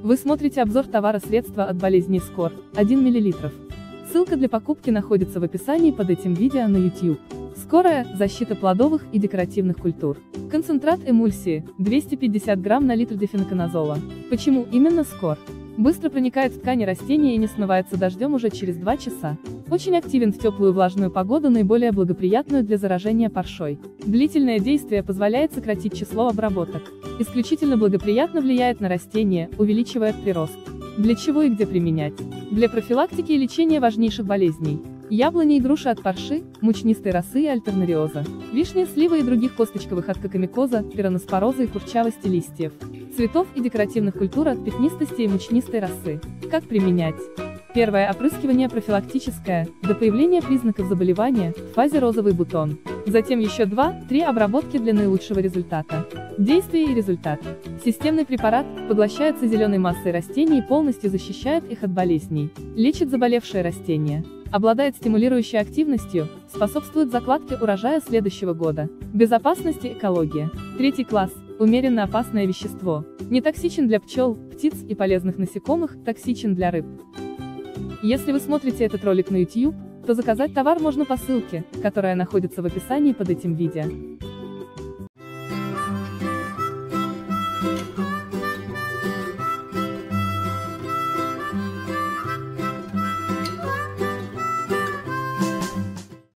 Вы смотрите обзор товара-средства от болезни Скор, 1 мл. Ссылка для покупки находится в описании под этим видео на YouTube. Скорая защита плодовых и декоративных культур. Концентрат эмульсии, 250 грамм на литр дифеноконазола. Почему именно Скор? Быстро проникает в ткани растения и не смывается дождем уже через 2 часа. Очень активен в теплую влажную погоду, наиболее благоприятную для заражения паршой. Длительное действие позволяет сократить число обработок. Исключительно благоприятно влияет на растения, увеличивая прирост. Для чего и где применять? Для профилактики и лечения важнейших болезней. Яблони и груши от парши, мучнистой росы и альтернариоза. Вишни, сливы и других косточковых от кокомикоза, пиронаспороза и курчавости листьев. Цветов и декоративных культур от пятнистости и мучнистой росы. Как применять? Первое опрыскивание профилактическое, до появления признаков заболевания, в фазе розовый бутон. Затем еще 2-3 обработки для наилучшего результата. Действие и результат. Системный препарат поглощается зеленой массой растений и полностью защищает их от болезней. Лечит заболевшие растения. Обладает стимулирующей активностью, способствует закладке урожая следующего года. Безопасность и экология. 3 класс. Умеренно опасное вещество. Не токсичен для пчел, птиц и полезных насекомых, токсичен для рыб. Если вы смотрите этот ролик на YouTube, то заказать товар можно по ссылке, которая находится в описании под этим видео.